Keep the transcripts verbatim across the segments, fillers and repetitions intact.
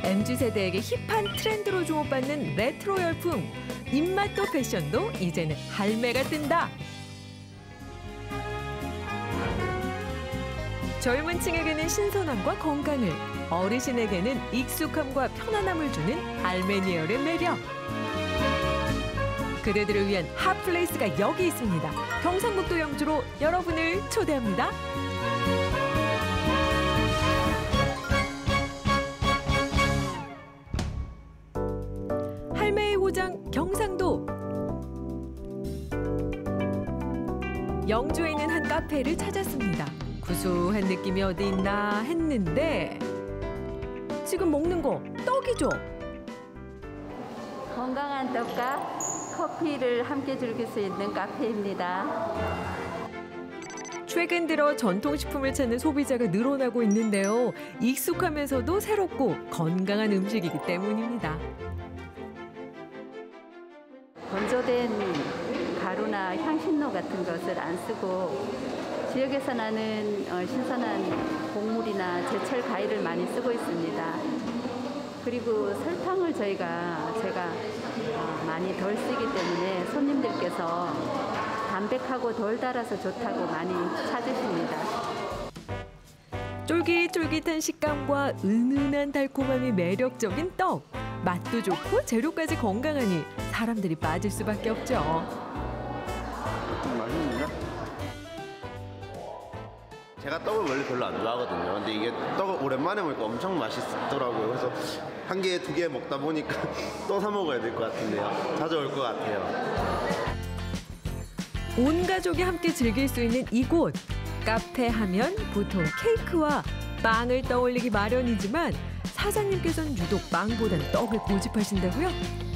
엠지 세대에게 힙한 트렌드로 주목받는 레트로 열풍. 입맛도 패션도 이제는 할매가 뜬다. 젊은 층에게는 신선함과 건강을, 어르신에게는 익숙함과 편안함을 주는 할메니얼의 매력. 그대들을 위한 핫플레이스가 여기 있습니다. 경상북도 영주로 여러분을 초대합니다. 할매의 고장 경상도. 영주에 있는 한 카페를 찾았습니다. 구수한 느낌이 어디 있나 했는데 지금 먹는 거 떡이죠? 건강한 떡과 커피를 함께 즐길 수 있는 카페입니다. 최근 들어 전통식품을 찾는 소비자가 늘어나고 있는데요. 익숙하면서도 새롭고 건강한 음식이기 때문입니다. 건조된 가루나 향신료 같은 것을 안 쓰고 지역에서 나는 신선한 곡물이나 제철 과일을 많이 쓰고 있습니다. 그리고 설탕을 저희가 제가 많이 덜 쓰기 때문에 손님들께서 담백하고 덜 달아서 좋다고 많이 찾으십니다. 쫄깃쫄깃한 식감과 은은한 달콤함이 매력적인 떡. 맛도 좋고 재료까지 건강하니 사람들이 빠질 수밖에 없죠. 맛있는데? 제가 떡을 원래 별로 안 좋아하거든요. 근데 이게 떡을 오랜만에 먹으니까 엄청 맛있더라고요. 그래서 한 개, 두 개 먹다 보니까 또 사 먹어야 될 것 같은데요. 자주 올 것 같아요. 온 가족이 함께 즐길 수 있는 이곳. 카페 하면 보통 케이크와 빵을 떠올리기 마련이지만 사장님께서는 유독 빵보단 떡을 고집하신다고요?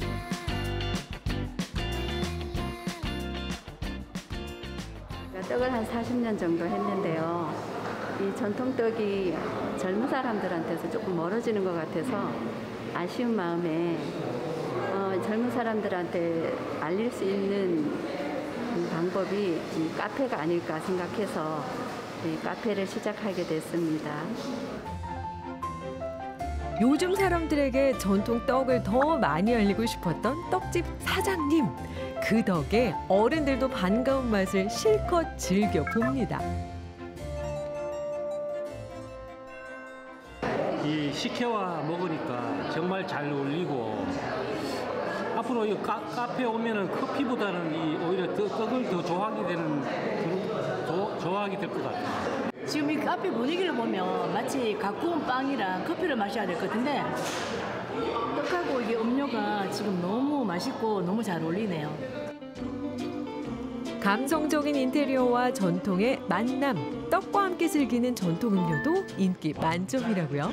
떡을 한 사십 년 정도 했는데요. 이 전통떡이 젊은 사람들한테서 조금 멀어지는 것 같아서 아쉬운 마음에 어, 젊은 사람들한테 알릴 수 있는 방법이 이 카페가 아닐까 생각해서 이 카페를 시작하게 됐습니다. 요즘 사람들에게 전통 떡을 더 많이 알리고 싶었던 떡집 사장님. 그 덕에 어른들도 반가운 맛을 실컷 즐겨봅니다. 이 식혜와 먹으니까 정말 잘 어울리고 앞으로 이 카, 카페에 오면은 커피보다는 이 오히려 더, 떡을 더 좋아하게 되는 그런, 조, 좋아하게 될 것 같아요. 지금 이 카페 분위기를 보면 마치 가꾸운 빵이랑 커피를 마셔야 될 것 같은데 떡하고 이게 음료가 지금 너무 맛있고 너무 잘 어울리네요. 감성적인 인테리어와 전통의 만남, 떡과 함께 즐기는 전통 음료도 인기 만점이라고요.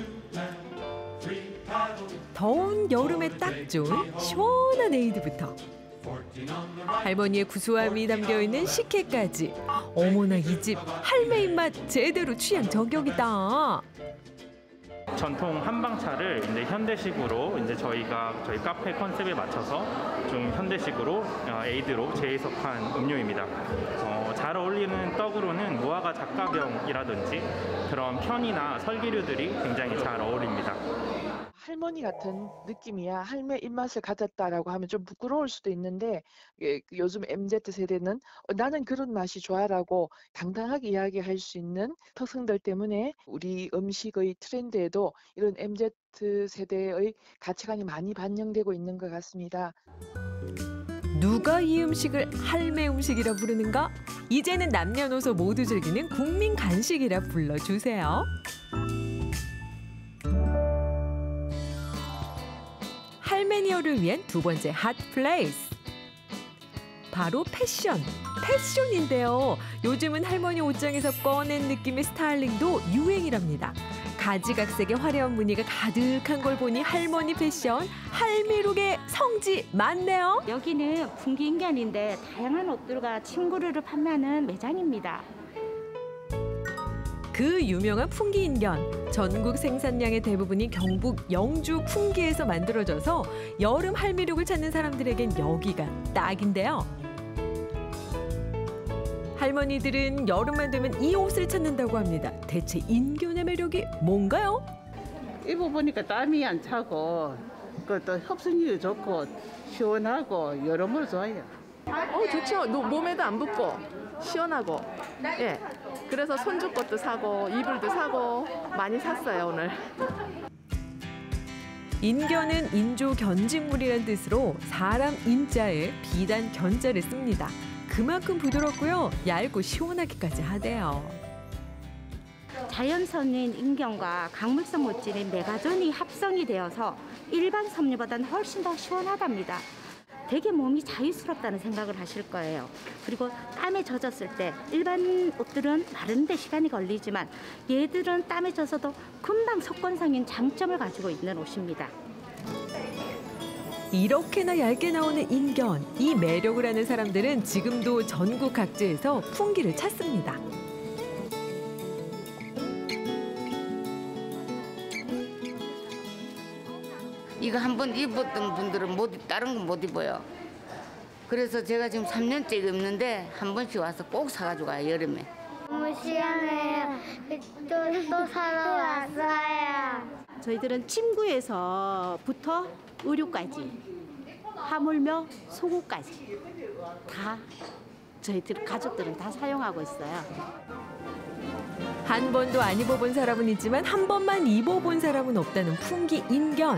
더운 여름에 딱 좋은 시원한 에이드부터 할머니의 구수함이 담겨있는 식혜까지. 어머나 이 집 할매 입맛 제대로 취향 저격이다. 전통 한방차를 이제 현대식으로 이제 저희가 저희 카페 컨셉에 맞춰서 좀 현대식으로 에이드로 재해석한 음료입니다. 어, 잘 어울리는 떡으로는 무화과 작가병이라든지 그런 편이나 설기류들이 굉장히 잘 어울립니다. 할머니 같은 느낌이야 할매 입맛을 가졌다라고 하면 좀 부끄러울 수도 있는데 예, 요즘 엠지 세대는 어, 나는 그런 맛이 좋아라고 당당하게 이야기할 수 있는 특성들 때문에 우리 음식의 트렌드에도 이런 엠지 세대의 가치관이 많이 반영되고 있는 것 같습니다. 누가 이 음식을 할매 음식이라 부르는가? 이제는 남녀노소 모두 즐기는 국민 간식이라 불러주세요. 할메니어를 위한 두 번째 핫 플레이스. 바로 패션. 패션인데요. 요즘은 할머니 옷장에서 꺼낸 느낌의 스타일링도 유행이랍니다. 가지각색의 화려한 무늬가 가득한 걸 보니 할머니 패션, 할미룩의 성지 맞네요. 여기는 풍기인견인데 다양한 옷들과 침구류를 판매하는 매장입니다. 그 유명한 풍기인견. 전국 생산량의 대부분이 경북 영주 풍기에서 만들어져서 여름 할미룩을 찾는 사람들에겐 여기가 딱인데요. 할머니들은 여름만 되면 이 옷을 찾는다고 합니다. 대체 인견의 매력이 뭔가요? 입어보니까 땀이 안 차고 그또 흡수력이 좋고 시원하고 여러모로 좋아요. 어 좋죠. 노, 몸에도 안 붓고 시원하고. 예. 그래서 손주 것도 사고 이불도 사고 많이 샀어요 오늘. 인견은 인조 견직물이라는 뜻으로 사람 인자에 비단 견자를 씁니다. 그만큼 부드럽고요. 얇고 시원하기까지 하대요. 자연선인 인견과 강물성 물질인 메가존이 합성이 되어서 일반 섬유보다는 훨씬 더 시원하답니다. 되게 몸이 자유스럽다는 생각을 하실 거예요. 그리고 땀에 젖었을 때 일반 옷들은 마르는데 시간이 걸리지만 얘들은 땀에 젖어도 금방 속건성인 장점을 가지고 있는 옷입니다. 이렇게나 얇게 나오는 인견, 이 매력을 아는 사람들은 지금도 전국 각지에서 품기를 찾습니다. 이거 한번 입었던 분들은 못, 다른 건 못 입어요. 그래서 제가 지금 삼 년째 입는데 한 번씩 와서 꼭 사가지고 가요, 여름에. 너무 시원해요. 또, 또 사러 왔어요. 저희들은 침구에서부터 의류까지, 하물며 속옷까지 다 저희들 가족들은 다 사용하고 있어요. 한 번도 안 입어본 사람은 있지만 한 번만 입어본 사람은 없다는 품기 인견.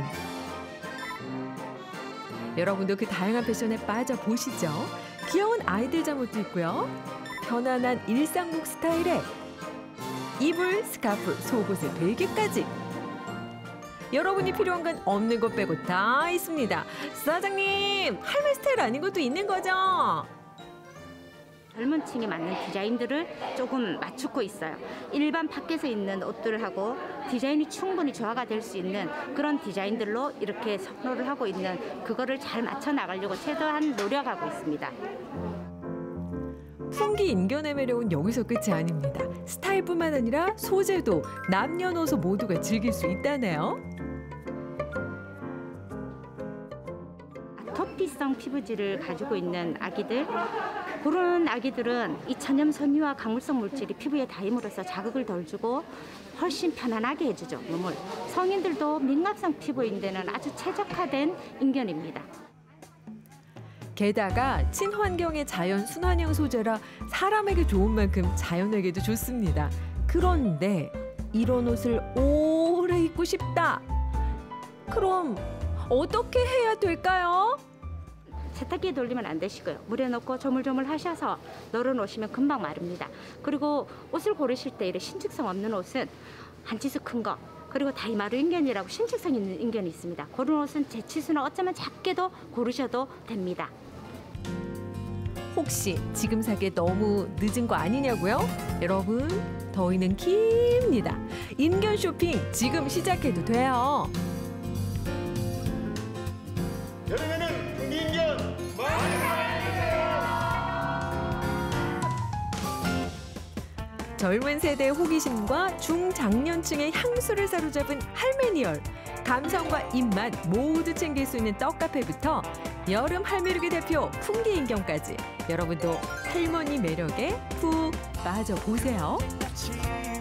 여러분도 그 다양한 패션에 빠져보시죠. 귀여운 아이들 잠옷도 있고요. 편안한 일상복 스타일에 이불, 스카프, 속옷에 베개까지. 여러분이 필요한 건 없는 것 빼고 다 있습니다. 사장님, 할매 스타일 아닌 것도 있는 거죠? 젊은 층에 맞는 디자인들을 조금 맞추고 있어요. 일반 밖에서 입는 옷들하고 디자인이 충분히 조화가 될 수 있는 그런 디자인들로 이렇게 선호를 하고 있는 그거를 잘 맞춰 나가려고 최대한 노력하고 있습니다. 품기 인견의 매력은 여기서 끝이 아닙니다. 스타일뿐만 아니라 소재도 남녀노소 모두가 즐길 수 있다네요. 아토피성 피부질을 가지고 있는 아기들, 그런 아기들은 이 천연 섬유와 강물성 물질이 피부에 닿임으로써 자극을 덜 주고 훨씬 편안하게 해주죠, 몸을. 성인들도 민감성 피부인데는 아주 최적화된 인견입니다. 게다가 친환경의 자연 순환형 소재라 사람에게 좋은 만큼 자연에게도 좋습니다. 그런데 이런 옷을 오래 입고 싶다. 그럼 어떻게 해야 될까요? 세탁기에 돌리면 안 되시고요. 물에 넣고 조물조물 하셔서 널어놓으시면 금방 마릅니다. 그리고 옷을 고르실 때 이런 신축성 없는 옷은 한 치수 큰 거, 그리고 다이마루 인견이라고 신축성 있는 인견이 있습니다. 그런 옷은 제 치수는 어쩌면 작게도 고르셔도 됩니다. 혹시 지금 사기에 너무 늦은 거 아니냐고요? 여러분, 더위는 깁니다. 인견 쇼핑 지금 시작해도 돼요. 여름에는 인견 많이 사랑해주세요. 젊은 세대의 호기심과 중장년층의 향수를 사로잡은 할매니얼. 감성과 입맛 모두 챙길 수 있는 떡카페부터 여름 할매룩의 대표 품기 인견까지 여러분도 할머니 매력에 푹 빠져보세요.